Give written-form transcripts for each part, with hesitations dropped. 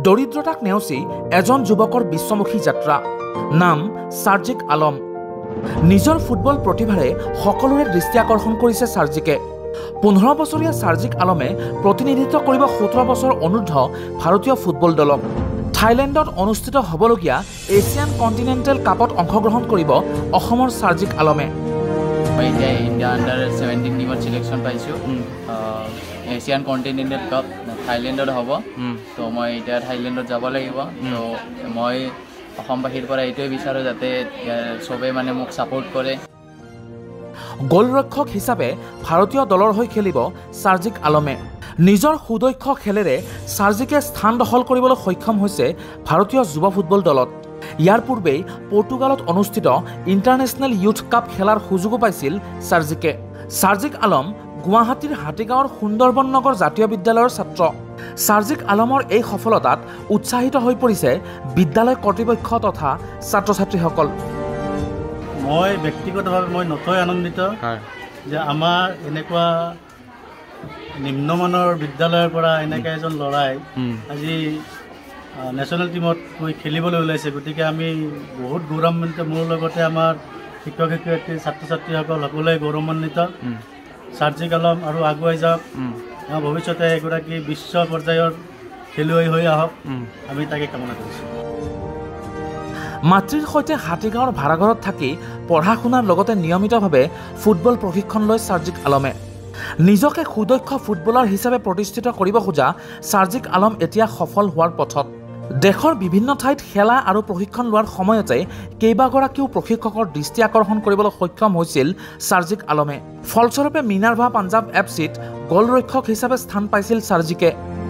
দৰিদ্ৰতাক নেওচি এজন যুৱকৰ বিশ্বমুখী যাত্ৰা নাম সাৰ্জিক আলম নিজৰ ফুটবল প্ৰতিভাৰে সকলোৰে দৃষ্টি আকৰ্ষণ কৰিছে সাৰ্জিকে 15 বছৰীয়া সাৰ্জিক আলমে প্ৰতিনিধিত্ব কৰিব 17 বছৰ অনুৰ্ধ ভাৰতীয় ফুটবল দলক থাইলেণ্ডত অনুষ্ঠিত হ'বলগীয়া এছিয়ান কণ্টিনেণ্টেল কাপত অংশগ্ৰহণ কৰিব অসমৰ সাৰ্জিক আলমে মই ইণ্ডিয়া আণ্ডাৰ 17 টিমত সিলেকশ্যন পাইছোঁ এছিয়ান কণ্টিনেণ্টেল কাপ থাইলেণ্ডত হ'ব তো মই এতিয়া থাইলেণ্ডত যাব লাগিব তো মই অসমবাসীৰ পৰা এইটোৱে বিচাৰোঁ যাতে চবে মানে মোক ছাপোৰ্ট কৰে গোলৰক্ষক হিচাপে ভাৰতীয় দলৰ হৈ খেলিব সাৰ্জিক আলমে নিজৰ সুদক্ষ খেলেৰে সাৰ্জিকে স্থান দখল কৰিবলৈ সক্ষম হৈছে ভাৰতীয় যুৱ ফুটবল দলত ইয়াৰ পূৰ্বে পৰ্তুগালত অনুষ্ঠিত ইণ্টাৰনেশ্যনেল ইউথ কাপ খেলাৰ সুযোগো পাইছিল সাৰ্জিকে সাৰ্জিক আলম গুৱাহাটীৰ হাতীগাঁৱৰ সুন্দৰবন নগৰ জাতীয় বিদ্যালয়ৰ ছাত্ৰ সাৰ্জিক আলমৰ এই সফলতাত উৎসাহিত হৈ পৰিছে বিদ্যালয় কৰ্তৃপক্ষ তথা ছাত্ৰ ছাত্ৰীসকল মই ব্যক্তিগতভাৱে মই নথৈ আনন্দিত যে আমাৰ এনেকুৱা নিম্নমানৰ বিদ্যালয়ৰ পৰা এনেকৈ এজন ল'ৰাই আজি নেশ্যনেল টিমত গৈ খেলিবলৈ ওলাইছে গতিকে আমি বহুত গৌৰৱান্বিত মোৰ লগতে আমাৰ শিক্ষক শিক্ষয়িত্ৰী ছাত্ৰ ছাত্ৰীসকল সকলোৱে গৌৰৱান্বিত সাৰ্জিক আলম আৰু আগুৱাই যাওক ভৱিষ্যতে এগৰাকী বিশ্ব পৰ্যায়ৰ খেলুৱৈ হৈ আহক আমি তাকে কামনা কৰিছোঁ মাতৃৰ সৈতে হাতীগাঁৱৰ ভাড়াঘৰত থাকি পঢ়া শুনাৰ লগতে নিয়মিতভাৱে ফুটবল প্ৰশিক্ষণ লয় সাৰ্জিক আলমে নিজকে সুদক্ষ ফুটবলাৰ হিচাপে প্ৰতিষ্ঠিত কৰিব খোজা সাৰ্জিক আলম এতিয়া সফল হোৱাৰ পথত দেশৰ বিভিন্ন ঠাইত খেলা আৰু প্ৰশিক্ষণ লোৱাৰ সময়তে কেইবাগৰাকীও প্ৰশিক্ষকৰ দৃষ্টি আকৰ্ষণ কৰিবলৈ সক্ষম হৈছিল সাৰ্জিক আলমে ফলস্বৰূপে মিনাৰ্ভা পাঞ্জাব এফচিত গোলৰক্ষক হিচাপে স্থান পাইছিল সাৰ্জিকে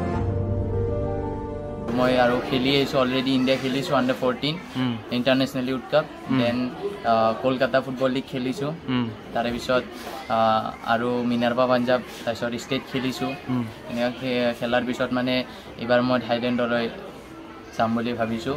মই আৰু খেলি আহিছোঁ অলৰেডি ইণ্ডিয়া খেলিছোঁ under 14 international youth cup then Kolkata football league খেলিছোঁ তাৰে পিছত আৰু মিনাৰ্ভা পাঞ্জাব তাৰপিছত ষ্টেট খেলিছোঁ এনেকৈ খেলাৰ পিছত মানে এইবাৰ মই থাইলেণ্ডলৈ যাম বুলি ভাবিছোঁ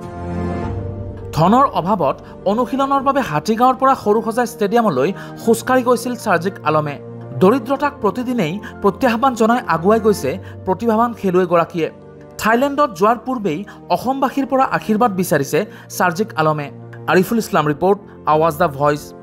ধনৰ অভাৱত অনুশীলনৰ বাবে হাতীগাঁৱৰ পৰা সৰুসজাই ষ্টেডিয়ামলৈ খোজকাঢ়ি গৈছিল সাৰ্জিক আলমে দৰিদ্ৰতাক প্ৰতিদিনেই প্ৰত্যাহ্বান জনাই আগুৱাই গৈছে প্ৰতিভাৱান খেলুৱৈগৰাকীয়ে থাইলেণ্ডত যোৱাৰ পূৰ্বেই অসমবাসীৰ পৰা আশীৰ্বাদ বিচাৰিছে সাৰ্জিক আলমে Ariful Islam report Awaz the voice